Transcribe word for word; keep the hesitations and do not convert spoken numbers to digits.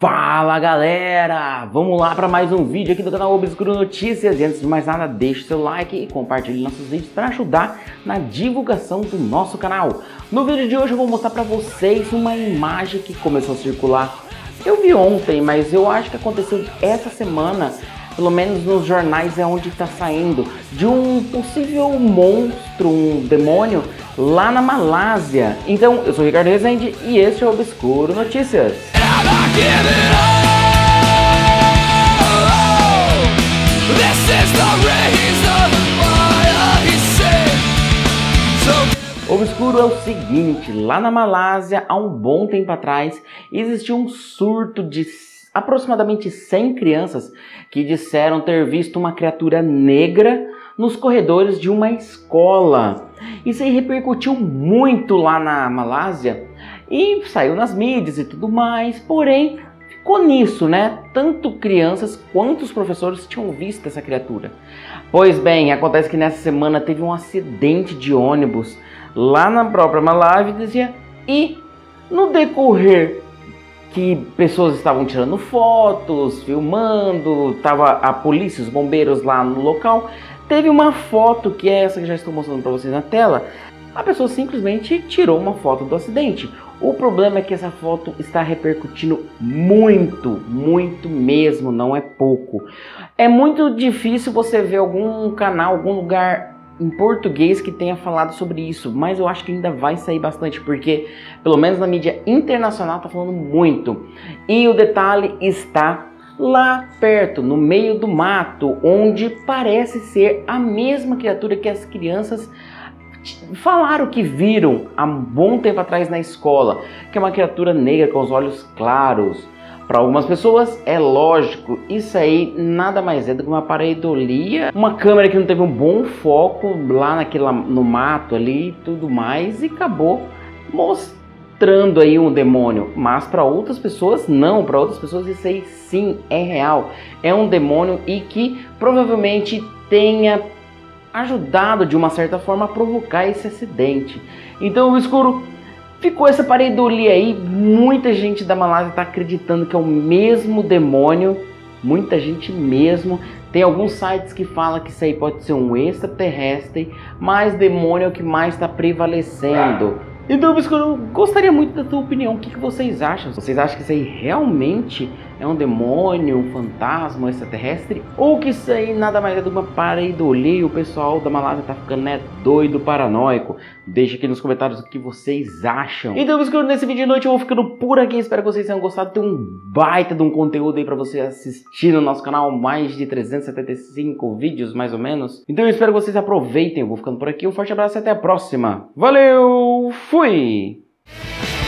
Fala galera, vamos lá para mais um vídeo aqui do canal Obscuro Notícias. E antes de mais nada, deixe seu like e compartilhe nossos vídeos para ajudar na divulgação do nosso canal. No vídeo de hoje eu vou mostrar para vocês uma imagem que começou a circular. Eu vi ontem, mas eu acho que aconteceu essa semana, pelo menos nos jornais é onde está saindo, de um possível monstro, um demônio lá na Malásia. Então, eu sou o Ricardo Rezende e este é o Obscuro Notícias. O Obscuro é o seguinte: lá na Malásia, há um bom tempo atrás, existiu um surto de aproximadamente cem crianças que disseram ter visto uma criatura negra nos corredores de uma escola. Isso aí repercutiu muito lá na Malásia e saiu nas mídias e tudo mais, porém ficou nisso, né? Tanto crianças quanto os professores tinham visto essa criatura. Pois bem, acontece que nessa semana teve um acidente de ônibus lá na própria Malásia e no decorrer que pessoas estavam tirando fotos, filmando, tava a polícia, os bombeiros lá no local, teve uma foto que é essa que já estou mostrando para vocês na tela. A pessoa simplesmente tirou uma foto do acidente. O problema é que essa foto está repercutindo muito, muito mesmo, não é pouco. É muito difícil você ver algum canal, algum lugar em português que tenha falado sobre isso, mas eu acho que ainda vai sair bastante, porque pelo menos na mídia internacional tá falando muito. E o detalhe está lá perto, no meio do mato, onde parece ser a mesma criatura que as crianças falaram que viram há um bom tempo atrás na escola, que é uma criatura negra com os olhos claros. Para algumas pessoas é lógico, isso aí nada mais é do que uma pareidolia, uma câmera que não teve um bom foco lá naquele, no mato ali e tudo mais, e acabou mostrando aí um demônio. Mas para outras pessoas não, para outras pessoas isso aí sim é real, é um demônio e que provavelmente tenha ajudado de uma certa forma a provocar esse acidente. Então o escuro ficou essa pareidolia aí, muita gente da Malásia está acreditando que é o mesmo demônio, muita gente mesmo. Tem alguns sites que falam que isso aí pode ser um extraterrestre, mas demônio é o que mais está prevalecendo. Então, eu gostaria muito da tua opinião, o que, que vocês acham? Vocês acham que isso aí realmente é um demônio, um fantasma, um extraterrestre? Ou que isso aí nada mais é do que uma pareidolia e o pessoal da Malásia tá ficando, né, doido, paranoico? Deixa aqui nos comentários o que vocês acham. Então, nesse vídeo de noite eu vou ficando por aqui, espero que vocês tenham gostado. Tem um baita de um conteúdo aí pra você assistir no nosso canal, mais de trezentos e setenta e cinco vídeos, mais ou menos. Então eu espero que vocês aproveitem, eu vou ficando por aqui, um forte abraço e até a próxima. Valeu! Fui!